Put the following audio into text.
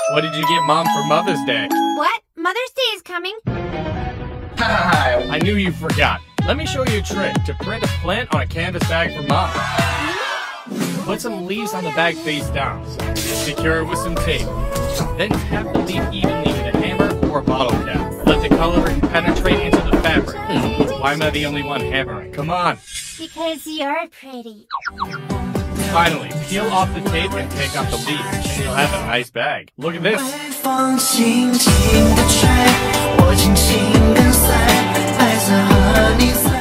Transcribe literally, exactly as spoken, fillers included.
What did you get Mom for Mother's Day? What? Mother's Day is coming? I knew you forgot. Let me show you a trick to print a plant on a canvas bag for Mom. Put some leaves on the bag face down. Secure it with some tape. Then tap the leaf evenly with a hammer or a bottle cap. Let the coloring penetrate into the fabric. Why am I the only one hammering? Come on. Because you're pretty. Finally, peel off the tape and take off the leaves, and you'll have a nice bag. Look at this. 风轻轻地吹，我轻轻跟随，白色和你。